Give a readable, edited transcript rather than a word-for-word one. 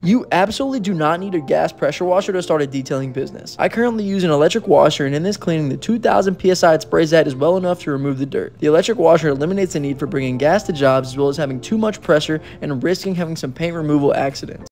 You absolutely do not need a gas pressure washer to start a detailing business. I currently use an electric washer, and in this cleaning, the 2000 psi it sprays at is well enough to remove the dirt. The electric washer eliminates the need for bringing gas to jobs, as well as having too much pressure and risking having some paint removal accidents.